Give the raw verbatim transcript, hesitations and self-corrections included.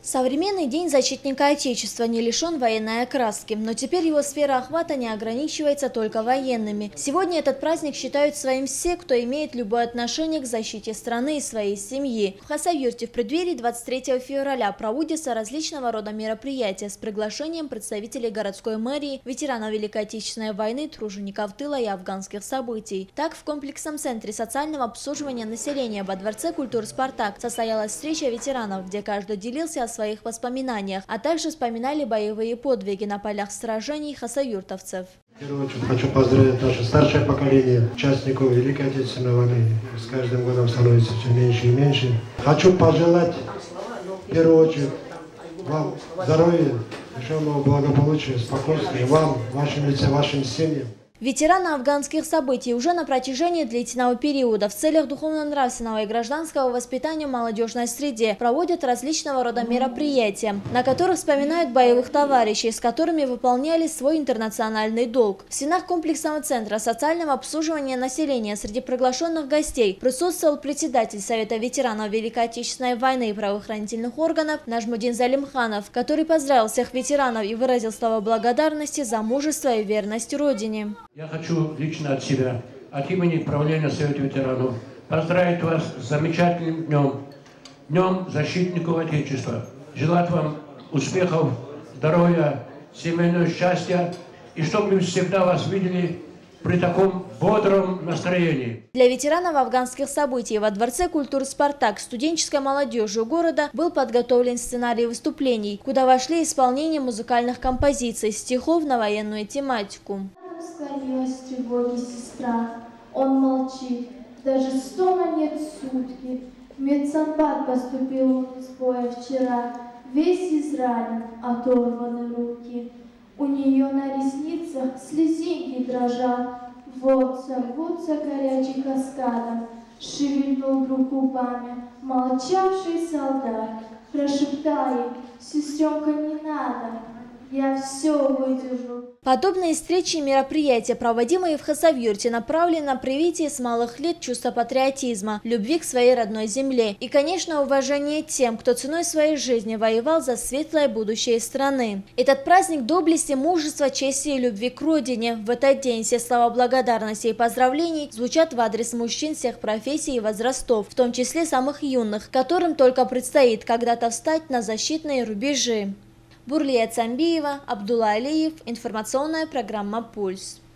Современный День защитника Отечества не лишен военной окраски, но теперь его сфера охвата не ограничивается только военными. Сегодня этот праздник считают своим все, кто имеет любое отношение к защите страны и своей семьи. В Хасавюрте в преддверии двадцать третьего февраля проводятся различного рода мероприятия с приглашением представителей городской мэрии, ветеранов Великой Отечественной войны, тружеников тыла и афганских событий. Так, в комплексном центре социального обслуживания населения во Дворце культуры «Спартак» состоялась встреча ветеранов, где каждый делился о своих воспоминаниях, а также вспоминали боевые подвиги на полях сражений хасавюртовцев. В первую очередь хочу поздравить наше старшее поколение участников Великой Отечественной войны. С каждым годом становится все меньше и меньше. Хочу пожелать в первую очередь вам здоровья, душевного благополучия, спокойствия, вам, вашим лице, вашим семьям. Ветераны афганских событий уже на протяжении длительного периода в целях духовно-нравственного и гражданского воспитания в молодежной среде проводят различного рода мероприятия, на которых вспоминают боевых товарищей, с которыми выполняли свой интернациональный долг. В стенах комплексного центра социального обслуживания населения среди приглашенных гостей присутствовал председатель Совета ветеранов Великой Отечественной войны и правоохранительных органов Нажмудин Залимханов, который поздравил всех ветеранов и выразил слова благодарности за мужество и верность Родине. Я хочу лично от себя, от имени правления Совета ветеранов, поздравить вас с замечательным днем, Днем защитников Отечества. Желать вам успехов, здоровья, семейного счастья и чтобы мы всегда вас видели при таком бодром настроении. Для ветеранов афганских событий во Дворце культуры «Спартак» студенческой молодежью города был подготовлен сценарий выступлений, куда вошли исполнение музыкальных композиций, стихов на военную тематику. Склонилась в тревоге сестра, он молчит, даже стона нет сутки. В медсанбат поступил он из боя вчера, весь изранен, оторваны руки. У нее на ресницах слезинки дрожат, рвутся, рвутся горячим каскадом. Шевельнул вдруг губами молчавший солдат, прошептал ей: «Сестренка, не надо, я все выдержу». Подобные встречи и мероприятия, проводимые в Хасавюрте, направлены на привитие с малых лет чувства патриотизма, любви к своей родной земле и, конечно, уважение тем, кто ценой своей жизни воевал за светлое будущее страны. Этот праздник доблести, мужества, чести и любви к родине. В этот день все слова благодарности и поздравлений звучат в адрес мужчин всех профессий и возрастов, в том числе самых юных, которым только предстоит когда-то встать на защитные рубежи. Бурлия Цамбиева, Абдулла Алиев, информационная программа «Пульс».